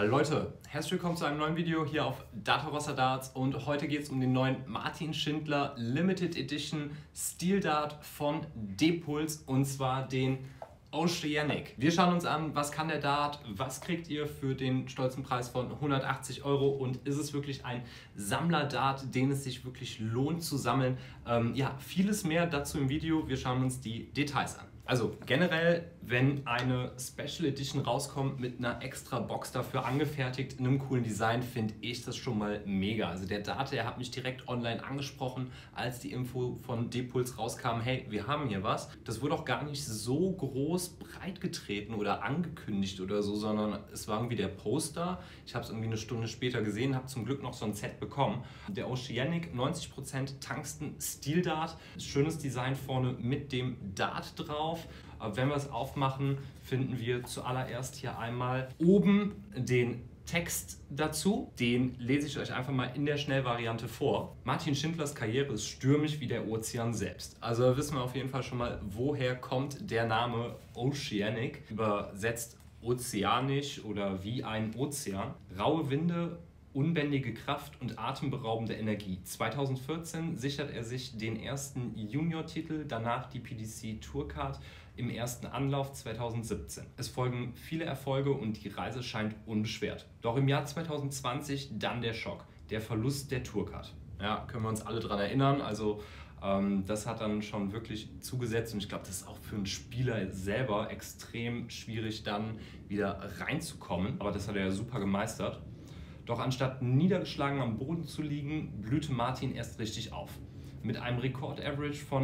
Hallo Leute, herzlich willkommen zu einem neuen Video hier auf Data Darts und heute geht es um den neuen Martin Schindler Limited Edition Steel Dart von Depuls und zwar den Oceanic. Wir schauen uns an, was kann der Dart, was kriegt ihr für den stolzen Preis von 180 Euro und ist es wirklich ein Sammler-Dart, den es sich wirklich lohnt zu sammeln. Ja, vieles mehr dazu im Video, wir schauen uns die Details an. Also generell, wenn eine Special Edition rauskommt mit einer extra Box dafür angefertigt, in einem coolen Design, finde ich das schon mal mega. Also der Dart, der hat mich direkt online angesprochen, als die Info von Depuls rauskam, hey, wir haben hier was. Das wurde auch gar nicht so groß breitgetreten oder angekündigt oder so, sondern es war irgendwie der Poster. Ich habe es irgendwie eine Stunde später gesehen, habe zum Glück noch so ein Set bekommen. Der Oceanic 90% Tungsten Steel Dart. Schönes Design vorne mit dem Dart drauf. Aber wenn wir es aufmachen, finden wir zuallererst hier einmal oben den Text dazu. Den lese ich euch einfach mal in der Schnellvariante vor. Martin Schindlers Karriere ist stürmisch wie der Ozean selbst. Also wissen wir auf jeden Fall schon mal, woher kommt der Name Oceanic. Übersetzt ozeanisch oder wie ein Ozean. Raue Winde, unbändige Kraft und atemberaubende Energie. 2014 sichert er sich den ersten Junior-Titel, danach die PDC Tourcard im ersten Anlauf 2017. Es folgen viele Erfolge und die Reise scheint unbeschwert. Doch im Jahr 2020 dann der Schock, der Verlust der Tourcard. Ja, können wir uns alle daran erinnern, also das hat dann schon wirklich zugesetzt und ich glaube, das ist auch für einen Spieler selber extrem schwierig dann wieder reinzukommen, aber das hat er ja super gemeistert. Doch anstatt niedergeschlagen am Boden zu liegen, blühte Martin erst richtig auf. Mit einem Rekord-Average von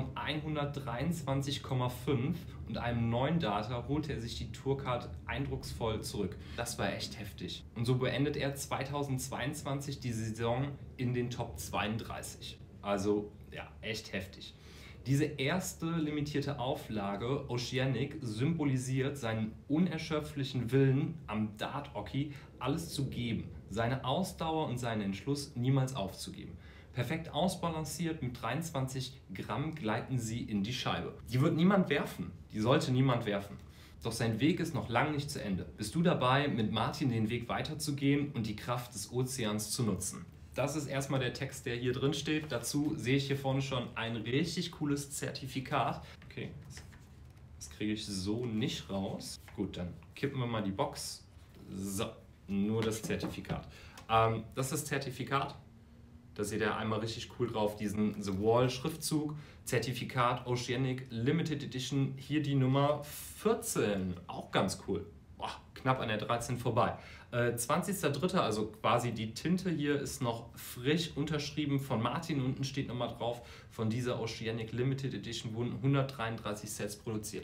123,5 und einem neuen Data holte er sich die Tourcard eindrucksvoll zurück. Das war echt heftig. Und so beendet er 2022 die Saison in den Top 32. Also ja, echt heftig. Diese erste limitierte Auflage, Oceanic, symbolisiert seinen unerschöpflichen Willen, am Dart-Hockey alles zu geben, seine Ausdauer und seinen Entschluss, niemals aufzugeben. Perfekt ausbalanciert, mit 23 Gramm gleiten sie in die Scheibe. Die wird niemand werfen, die sollte niemand werfen. Doch sein Weg ist noch lange nicht zu Ende. Bist du dabei, mit Martin den Weg weiterzugehen und die Kraft des Ozeans zu nutzen? Das ist erstmal der Text, der hier drin steht. Dazu sehe ich hier vorne schon ein richtig cooles Zertifikat. Okay, das kriege ich so nicht raus. Gut, dann kippen wir mal die Box. So, nur das Zertifikat. Das ist das Zertifikat. Da seht ihr einmal richtig cool drauf, diesen The Wall Schriftzug. Zertifikat Oceanic Limited Edition. Hier die Nummer 14. Auch ganz cool. Boah, knapp an der 13 vorbei. 20.03., also quasi die Tinte hier ist noch frisch unterschrieben von Martin. Unten steht nochmal drauf, von dieser Oceanic Limited Edition wurden 133 Sets produziert.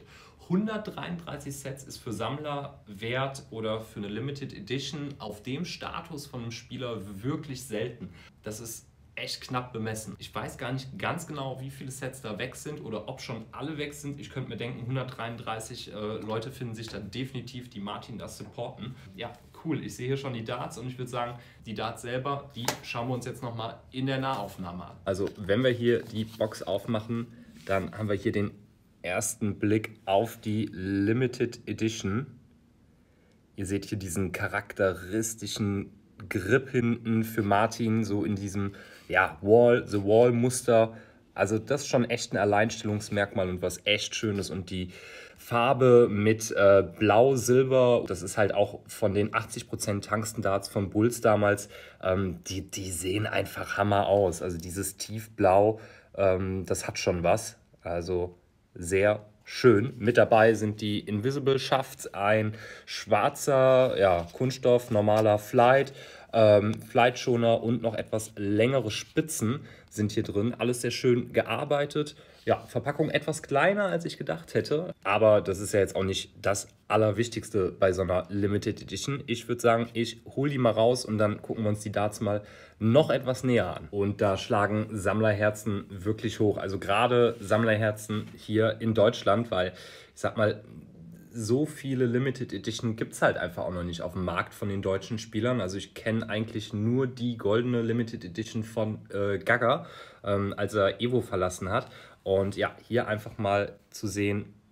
133 Sets ist für Sammler wert oder für eine Limited Edition auf dem Status von einem Spieler wirklich selten. Das ist echt knapp bemessen. Ich weiß gar nicht ganz genau, wie viele Sets da weg sind oder ob schon alle weg sind. Ich könnte mir denken, 133 Leute finden sich da definitiv, die Martin das supporten. Ja, cool. Ich sehe hier schon die Darts und ich würde sagen, die Darts selber, die schauen wir uns jetzt nochmal in der Nahaufnahme an. Also wenn wir hier die Box aufmachen, dann haben wir hier den ersten Blick auf die Limited Edition. Ihr seht hier diesen charakteristischen Grip hinten für Martin, so in diesem ja, The Wall Muster. Also das ist schon echt ein Alleinstellungsmerkmal und was echt Schönes. Und die Farbe mit Blau, Silber, das ist halt auch von den 80% Tungsten-Darts von Bulls damals, die sehen einfach Hammer aus. Also dieses Tiefblau, das hat schon was. Also sehr schön. Mit dabei sind die Invisible Shafts, ein schwarzer Kunststoff, normaler Flight, Flightschoner und noch etwas längere Spitzen sind hier drin. Alles sehr schön gearbeitet. Ja, Verpackung etwas kleiner, als ich gedacht hätte. Aber das ist ja jetzt auch nicht das Allerwichtigste bei so einer Limited Edition. Ich würde sagen, ich hole die mal raus und dann gucken wir uns die Darts mal noch etwas näher an. Und da schlagen Sammlerherzen wirklich hoch. Also gerade Sammlerherzen hier in Deutschland, weil ich sag mal, so viele Limited Edition gibt es halt einfach auch noch nicht auf dem Markt von den deutschen Spielern. Also ich kenne eigentlich nur die goldene Limited Edition von Gagger, als er Evo verlassen hat. Und ja, hier einfach mal zu sehen,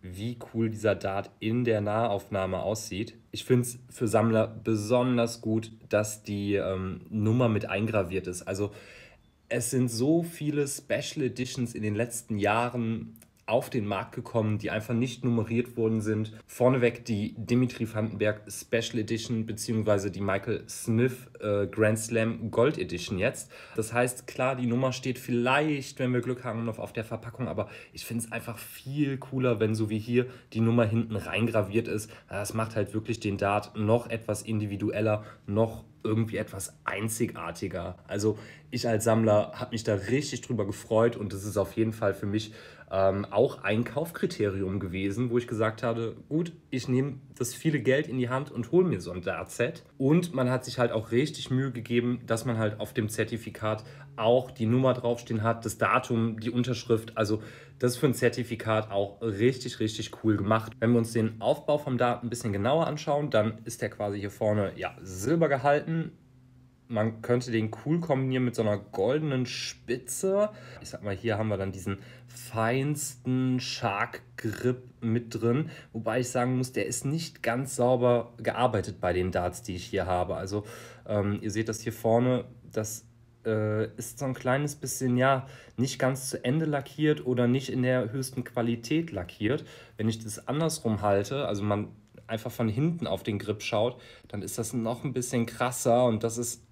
wie cool dieser Dart in der Nahaufnahme aussieht. Ich finde es für Sammler besonders gut, dass die Nummer mit eingraviert ist. Also es sind so viele Special Editions in den letzten Jahren auf den Markt gekommen, die einfach nicht nummeriert worden sind. Vorneweg die Dimitri Vandenberg Special Edition beziehungsweise die Michael Smith Grand Slam Gold Edition jetzt. Das heißt, klar, die Nummer steht vielleicht, wenn wir Glück haben, noch auf der Verpackung, aber ich finde es einfach viel cooler, wenn so wie hier die Nummer hinten reingraviert ist. Das macht halt wirklich den Dart noch etwas individueller, noch irgendwie etwas einzigartiger. Also ich als Sammler habe mich da richtig drüber gefreut und das ist auf jeden Fall für mich auch ein Kaufkriterium gewesen, wo ich gesagt habe, gut, ich nehme das viele Geld in die Hand und hole mir so ein Dart-Set. Und man hat sich halt auch richtig Mühe gegeben, dass man halt auf dem Zertifikat auch die Nummer draufstehen hat, das Datum, die Unterschrift. Also das ist für ein Zertifikat auch richtig, richtig cool gemacht. Wenn wir uns den Aufbau vom Dart ein bisschen genauer anschauen, dann ist der quasi hier vorne ja, silber gehalten. Man könnte den cool kombinieren mit so einer goldenen Spitze. Ich sag mal, hier haben wir dann diesen feinsten Shark Grip mit drin. Wobei ich sagen muss, der ist nicht ganz sauber gearbeitet bei den Darts, die ich hier habe. Also ihr seht das hier vorne, das ist so ein kleines bisschen, ja, nicht ganz zu Ende lackiert oder nicht in der höchsten Qualität lackiert. Wenn ich das andersrum halte, also man einfach von hinten auf den Grip schaut, dann ist das noch ein bisschen krasser und das ist,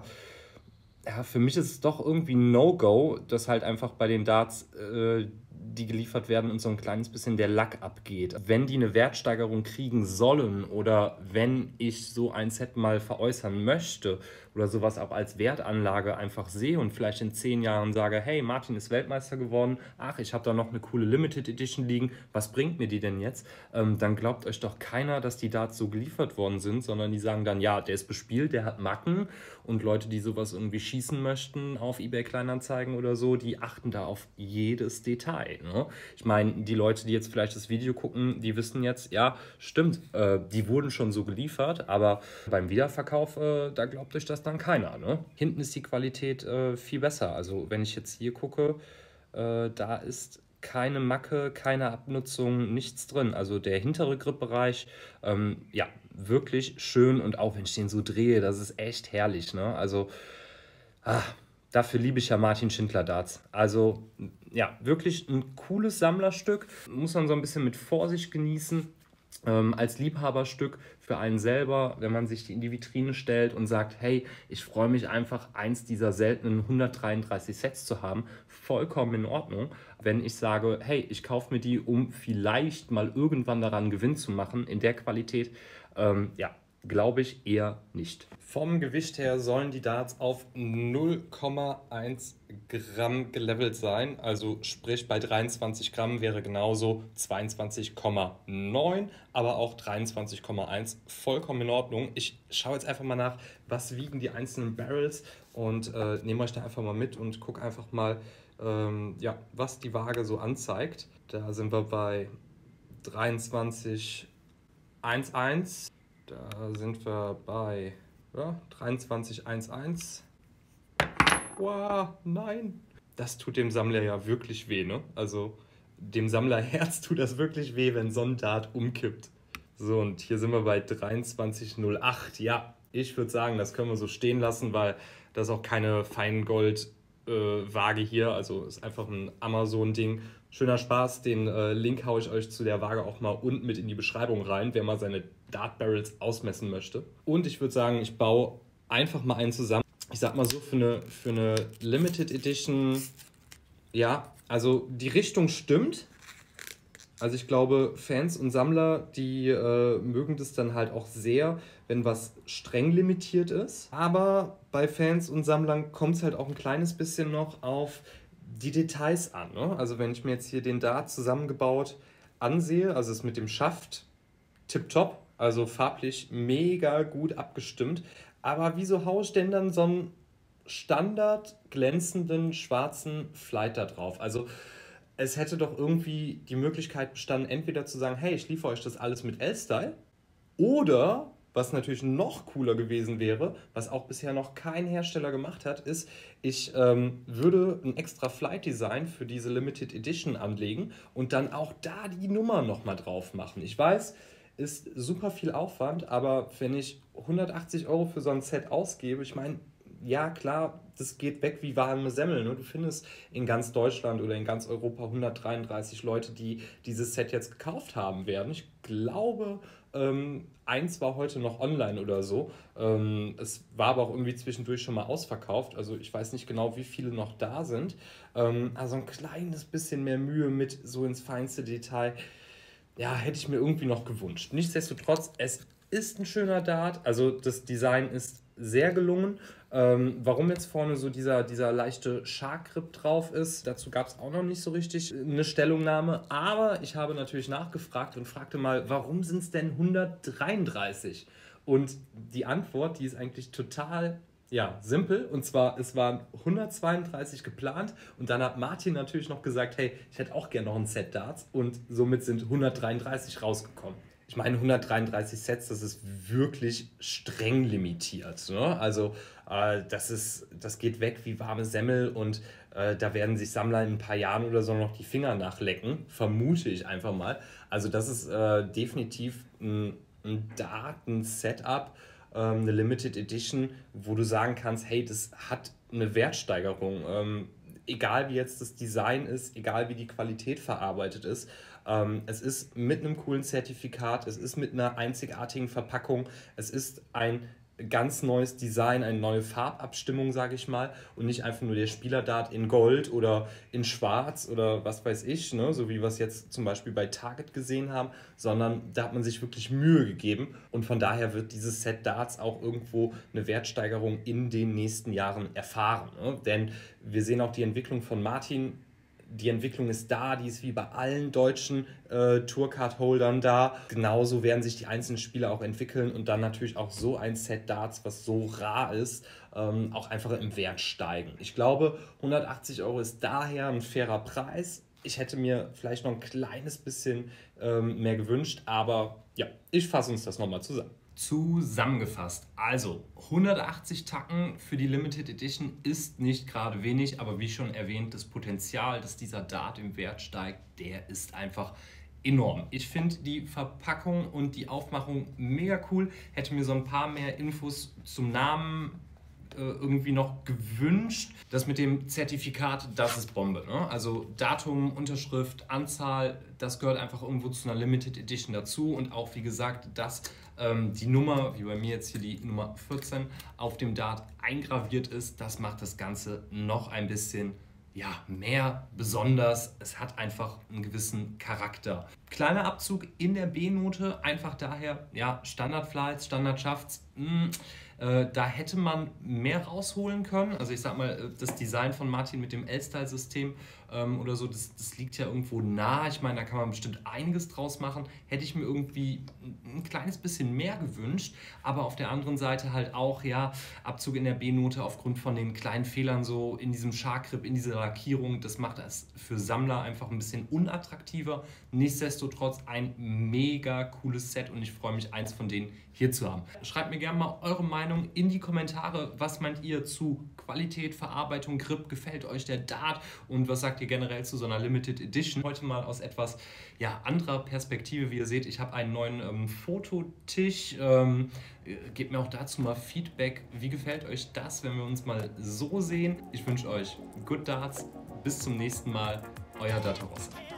ja, für mich ist es doch irgendwie ein No-Go, dass halt einfach bei den Darts, die geliefert werden und so ein kleines bisschen der Lack abgeht. Wenn die eine Wertsteigerung kriegen sollen oder wenn ich so ein Set mal veräußern möchte oder sowas auch als Wertanlage einfach sehe und vielleicht in 10 Jahren sage, hey, Martin ist Weltmeister geworden, ach, ich habe da noch eine coole Limited Edition liegen, was bringt mir die denn jetzt? Dann glaubt euch doch keiner, dass die Darts so geliefert worden sind, sondern die sagen dann, ja, der ist bespielt, der hat Macken und Leute, die sowas irgendwie schießen möchten auf eBay Kleinanzeigen oder so, die achten da auf jedes Detail. Ne? Ich meine, die Leute, die jetzt vielleicht das Video gucken, die wissen jetzt, ja, stimmt, die wurden schon so geliefert, aber beim Wiederverkauf, da glaubt euch das dann keiner. Ne? Hinten ist die Qualität viel besser. Also wenn ich jetzt hier gucke, da ist keine Macke, keine Abnutzung, nichts drin. Also der hintere Gripbereich, ja, wirklich schön und auch wenn ich den so drehe, das ist echt herrlich. Ne? Also dafür liebe ich ja Martin Schindler Darts. Also ja, wirklich ein cooles Sammlerstück. Muss man so ein bisschen mit Vorsicht genießen. Als Liebhaberstück für einen selber, wenn man sich die in die Vitrine stellt und sagt, hey, ich freue mich einfach, eins dieser seltenen 133 Sets zu haben, vollkommen in Ordnung. Wenn ich sage, hey, ich kaufe mir die, um vielleicht mal irgendwann daran Gewinn zu machen, in der Qualität, ja, glaube ich eher nicht. Vom Gewicht her sollen die Darts auf 0,1 Gramm gelevelt sein. Also sprich bei 23 Gramm wäre genauso 22,9, aber auch 23,1 vollkommen in Ordnung. Ich schaue jetzt einfach mal nach, was wiegen die einzelnen Barrels und nehme euch da einfach mal mit und gucke einfach mal, ja, was die Waage so anzeigt. Da sind wir bei 23,11. Da sind wir bei ja, 23,11. Wow, nein. Das tut dem Sammler ja wirklich weh, ne? Also dem Sammlerherz tut das wirklich weh, wenn so ein Dart umkippt. So, und hier sind wir bei 23,08. Ja, ich würde sagen, das können wir so stehen lassen, weil das ist auch keine Feingold-Waage hier. Also ist einfach ein Amazon-Ding. Schöner Spaß, den Link haue ich euch zu der Waage auch mal unten mit in die Beschreibung rein, wer mal seine Dart Barrels ausmessen möchte. Und ich würde sagen, ich baue einfach mal einen zusammen. Ich sag mal so, für eine Limited Edition, ja, also die Richtung stimmt. Also ich glaube, Fans und Sammler, die mögen das dann halt auch sehr, wenn was streng limitiert ist. Aber bei Fans und Sammlern kommt es halt auch ein kleines bisschen noch auf die Details an. Ne? Also wenn ich mir jetzt hier den Dart zusammengebaut ansehe, also es mit dem Schaft tipptopp, also farblich mega gut abgestimmt. Aber wieso haue ich denn dann so einen Standard glänzenden schwarzen Flight da drauf? Also es hätte doch irgendwie die Möglichkeit bestanden, entweder zu sagen, hey, ich liefere euch das alles mit L-Style oder was natürlich noch cooler gewesen wäre, was auch bisher noch kein Hersteller gemacht hat, ist, ich würde ein extra Flight Design für diese Limited Edition anlegen und dann auch da die Nummer nochmal drauf machen. Ich weiß, ist super viel Aufwand, aber wenn ich 180 € für so ein Set ausgebe, ich meine, ja klar, das geht weg wie warme Semmeln. Ne? Du findest in ganz Deutschland oder in ganz Europa 133 Leute, die dieses Set jetzt gekauft haben werden. Ich glaube, eins war heute noch online oder so. Es war aber auch irgendwie zwischendurch schon mal ausverkauft. Also ich weiß nicht genau, wie viele noch da sind. Also ein kleines bisschen mehr Mühe mit so ins feinste Detail, ja, hätte ich mir irgendwie noch gewünscht. Nichtsdestotrotz, es ist ein schöner Dart. Also das Design ist sehr gelungen. Warum jetzt vorne so dieser leichte Shark Grip drauf ist, dazu gab es auch noch nicht so richtig eine Stellungnahme. Aber ich habe natürlich nachgefragt und fragte mal, warum sind es denn 133? Und die Antwort, die ist eigentlich total, ja, simpel. Und zwar, es waren 132 geplant und dann hat Martin natürlich noch gesagt, hey, ich hätte auch gerne noch ein Set Darts und somit sind 133 rausgekommen. Ich meine, 133 Sets, das ist wirklich streng limitiert. Ne? Also das geht weg wie warme Semmel und da werden sich Sammler in ein paar Jahren oder so noch die Finger nachlecken, vermute ich einfach mal. Also das ist definitiv ein Daten-Setup, eine Limited Edition, wo du sagen kannst, hey, das hat eine Wertsteigerung. Egal wie jetzt das Design ist, egal wie die Qualität verarbeitet ist. Es ist mit einem coolen Zertifikat, es ist mit einer einzigartigen Verpackung, es ist ein ganz neues Design, eine neue Farbabstimmung, sage ich mal, und nicht einfach nur der Spielerdart in Gold oder in Schwarz oder was weiß ich, ne, so wie wir es jetzt zum Beispiel bei Target gesehen haben, sondern da hat man sich wirklich Mühe gegeben und von daher wird dieses Set Darts auch irgendwo eine Wertsteigerung in den nächsten Jahren erfahren. Ne? Denn wir sehen auch die Entwicklung von Martin. Die Entwicklung ist da, die ist wie bei allen deutschen Tourcard-Holdern da. Genauso werden sich die einzelnen Spieler auch entwickeln und dann natürlich auch so ein Set Darts, was so rar ist, auch einfach im Wert steigen. Ich glaube, 180 € ist daher ein fairer Preis. Ich hätte mir vielleicht noch ein kleines bisschen mehr gewünscht, aber ja, ich fasse uns das nochmal zusammen. Zusammengefasst, also 180 Tacken für die Limited Edition ist nicht gerade wenig, aber wie schon erwähnt, das Potenzial, dass dieser Dart im Wert steigt, der ist einfach enorm. Ich finde die Verpackung und die Aufmachung mega cool, hätte mir so ein paar mehr Infos zum Namen irgendwie noch gewünscht. Das mit dem Zertifikat, das ist Bombe. Ne? Also Datum, Unterschrift, Anzahl, das gehört einfach irgendwo zu einer Limited Edition dazu. Und auch, wie gesagt, dass die Nummer, wie bei mir jetzt hier die Nummer 14, auf dem Dart eingraviert ist, das macht das Ganze noch ein bisschen mehr besonders. Es hat einfach einen gewissen Charakter. Kleiner Abzug in der B-Note, einfach daher, ja, Standardflights, Standardschafts, da hätte man mehr rausholen können. Also ich sag mal, das Design von Martin mit dem L-Style-System oder so, das liegt ja irgendwo nah. Ich meine, da kann man bestimmt einiges draus machen. Hätte ich mir irgendwie ein kleines bisschen mehr gewünscht. Aber auf der anderen Seite halt auch, ja, Abzug in der B-Note aufgrund von den kleinen Fehlern so in diesem Shark Grip, in dieser Lackierung. Das macht es für Sammler einfach ein bisschen unattraktiver. Nichtsdestotrotz ein mega cooles Set und ich freue mich, eins von denen hier zu haben. Schreibt mir gerne mal eure Meinung in die Kommentare. Was meint ihr zu Qualität, Verarbeitung, Grip? Gefällt euch der Dart? Und was sagt ihr generell zu so einer Limited Edition? Heute mal aus etwas anderer Perspektive. Wie ihr seht, ich habe einen neuen Fototisch. Gebt mir auch dazu mal Feedback. Wie gefällt euch das, wenn wir uns mal so sehen? Ich wünsche euch Good Darts. Bis zum nächsten Mal. Euer Datarossa.